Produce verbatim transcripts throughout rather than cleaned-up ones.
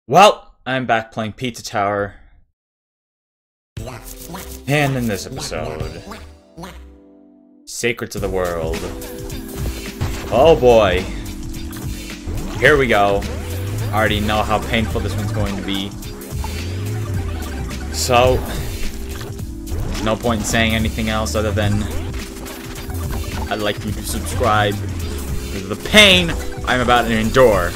Well, I'm back playing Pizza Tower. And in this episode, Secrets of the World. Oh boy. Here we go. I already know how painful this one's going to be. So, there's no point in saying anything else other than I'd like you to subscribe because of the pain I'm about to endure.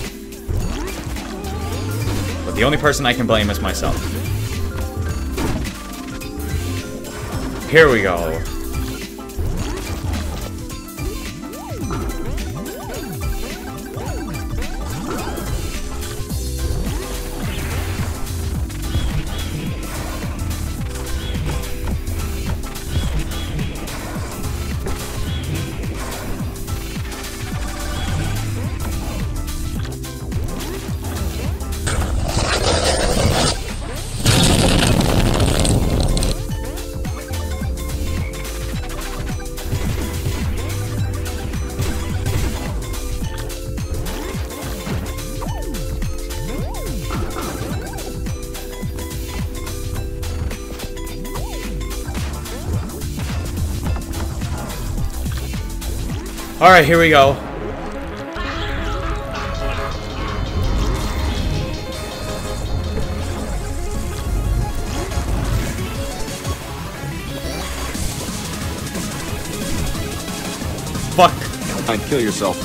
But the only person I can blame is myself. Here we go. Alright, here we go. Fuck. Fine, kill yourself.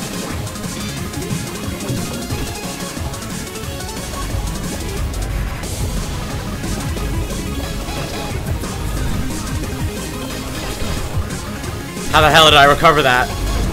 How the hell did I recover that?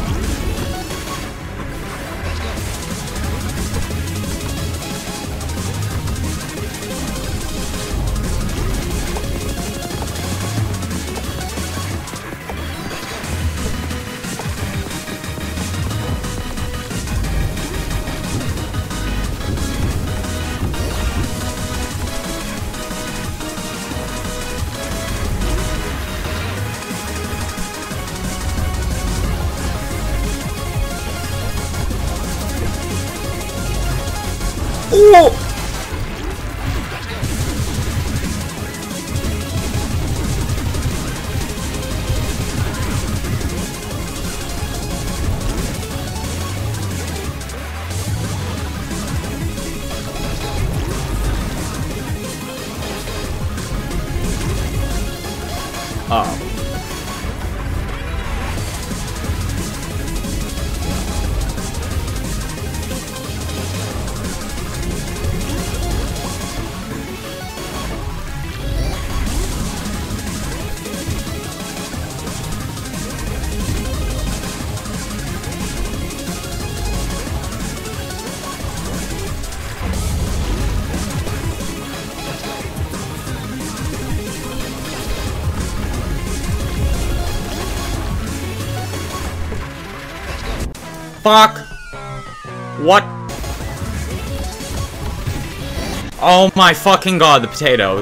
Ooh! Oh. Fuck! What? Oh my fucking god, the potato.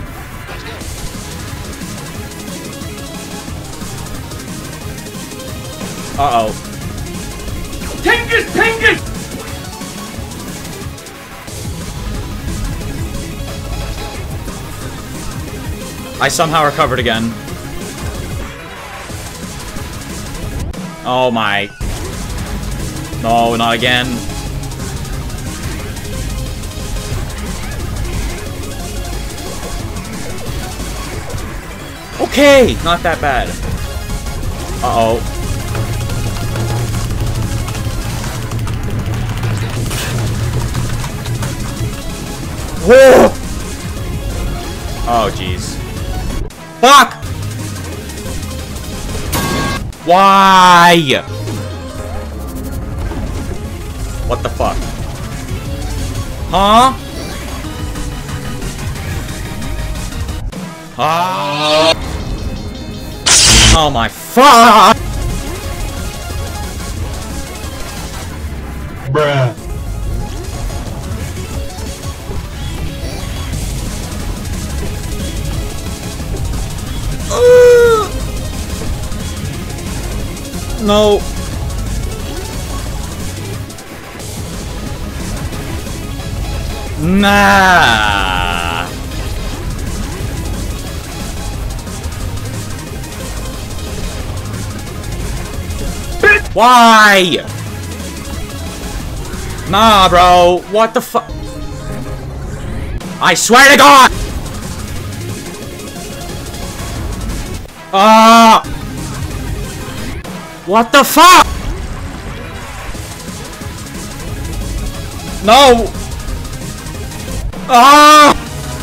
Uh-oh. Tingus! Tingus! I somehow recovered again. Oh my... No, not again. Okay, not that bad. Uh-oh. Whoa! Oh, jeez. Fuck! Why? What the fuck? Huh? Ah! Oh my fuck! Bruh. Uh! No. Nah. Why? Nah, bro. What the fuck? I swear to God! Ah! Uh, what the fuck? No! Ah!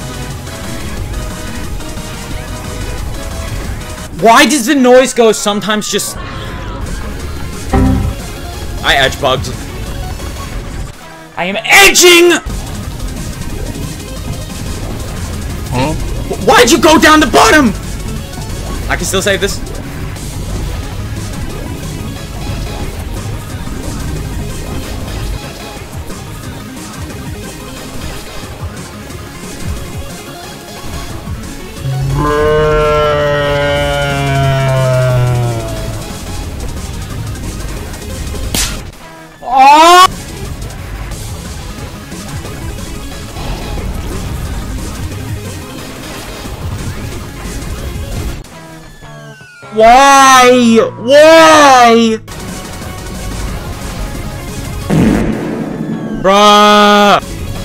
Why does the noise go sometimes just... I edge bugged. I am edging! Huh? Why'd you go down the bottom? I can still save this. Oh! Why? Why? Bruh!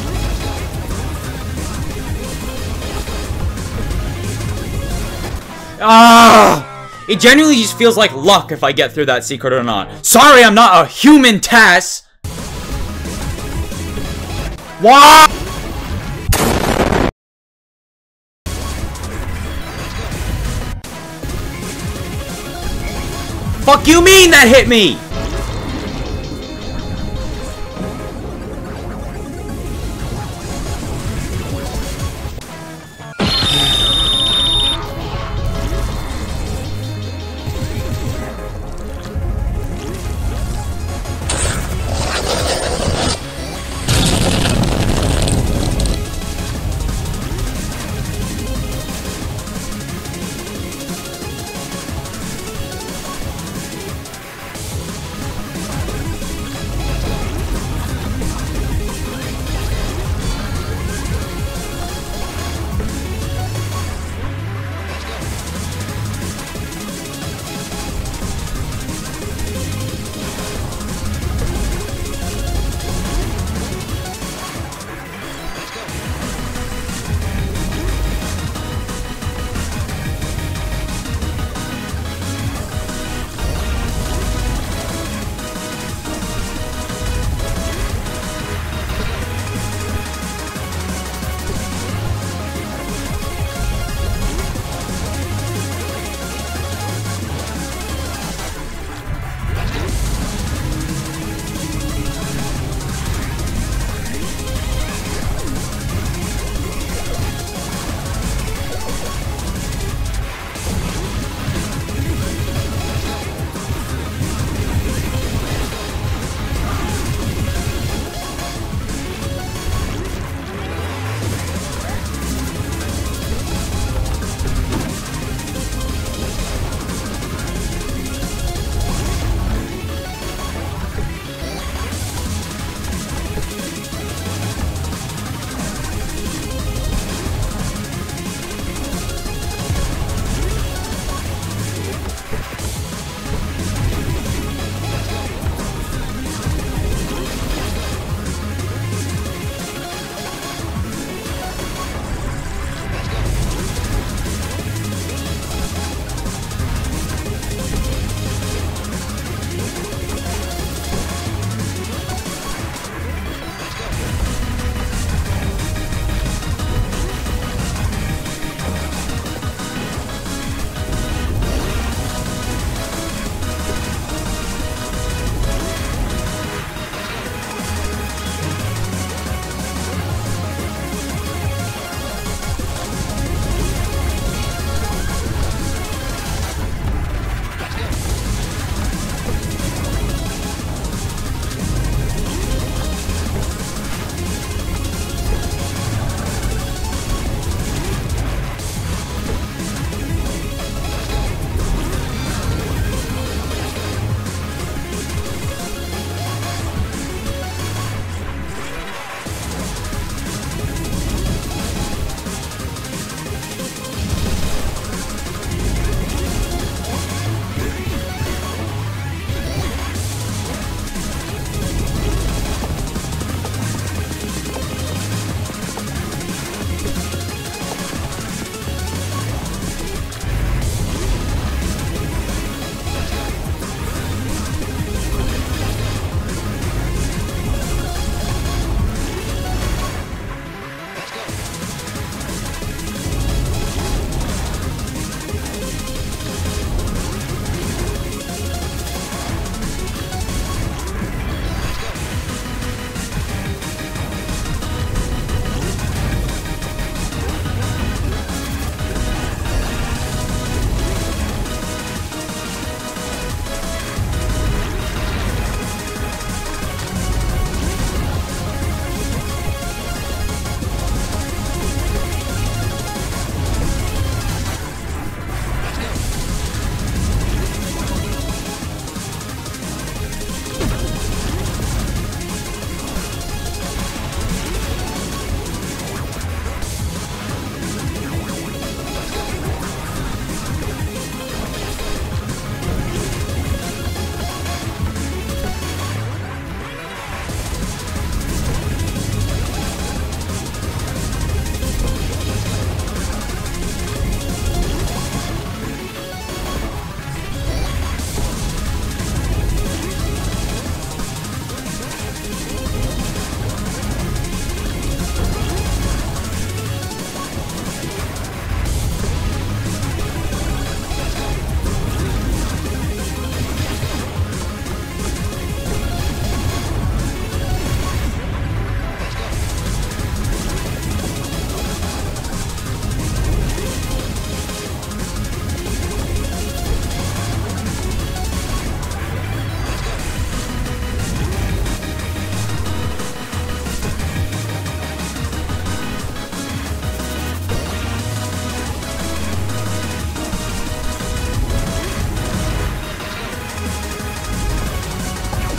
Ah! It genuinely just feels like luck if I get through that secret or not. Sorry, I'm not a human, Tess! Why? Fuck you mean that hit me?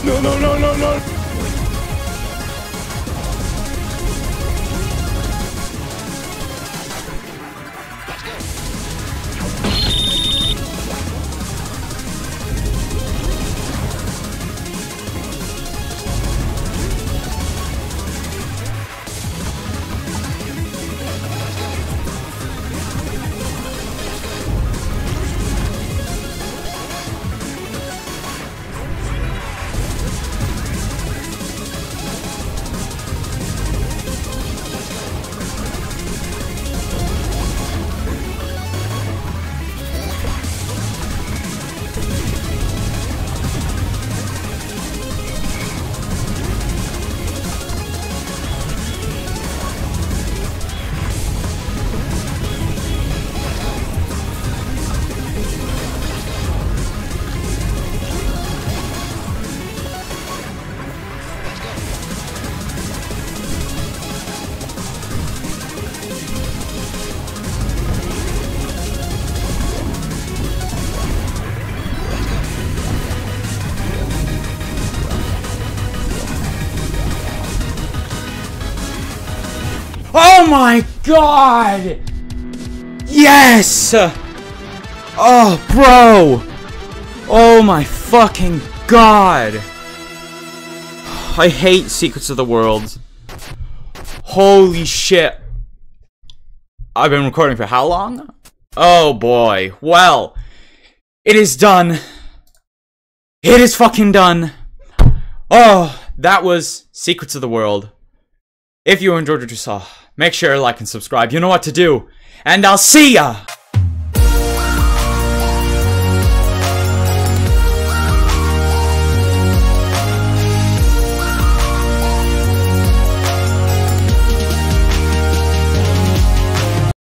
No, no, no, no, no! Oh my god! Yes! Oh, bro! Oh my fucking god! I hate Secrets of the World. Holy shit. I've been recording for how long? Oh boy. Well, it is done. It is fucking done. Oh, that was Secrets of the World. If you enjoyed what you saw, make sure to like and subscribe. You know what to do. And I'll see ya!